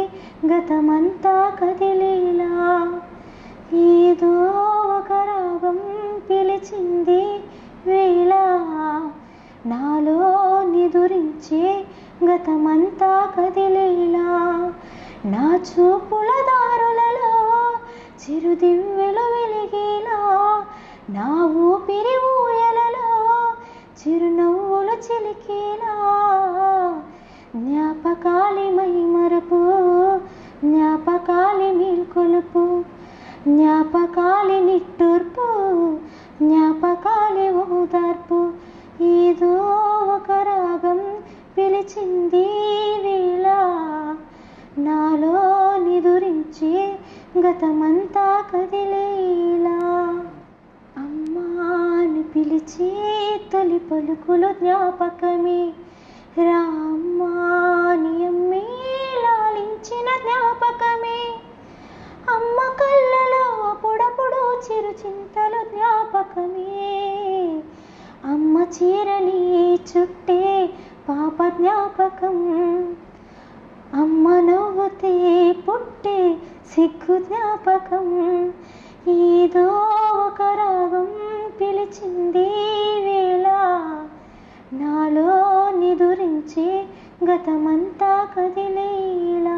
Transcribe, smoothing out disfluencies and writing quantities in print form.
గతమంతా కదిలేలా. ఏదో ఒక రాగం పిలిచింది వేళ, నాలో నిదురించే గతమంతా కదిలేలా. నా చూపుల దారులలో చిరుదివ్వెలు వెలిగేలా, నా ఊపిరి ఊయలలో చిరునవ్వులు చిలికేలా. జ్ఞాపకాలి మైమరపు, జ్ఞాపకాలి మేల్కొలుపు, జ్ఞాపకాలి నిట్టూర్పు, జ్ఞాపకాలి ఓదార్పు. ఏదో ఒక రాగం పిలిచింది వేళ, నాలో నిదురించి గతమంతా కదిలేలా. అమ్మాని పిలిచే తొలి పలుకులు జ్ఞాపకమే, రామ్మాని అమ్మే లాలించిన జ్ఞాపకమే. అమ్మ కళ్ళలో అప్పుడప్పుడు చిరు చింతలు జ్ఞాపకమే, అమ్మ చీరని చుట్టే పాప జ్ఞాపకం, అమ్మ నవ్వుతే పుట్టే సిగ్గు జ్ఞాపకం. ఏదో ఒక రాగం పిలిచింది వేళ, నాలో నిదురించి గతమంతా కదిలేలా.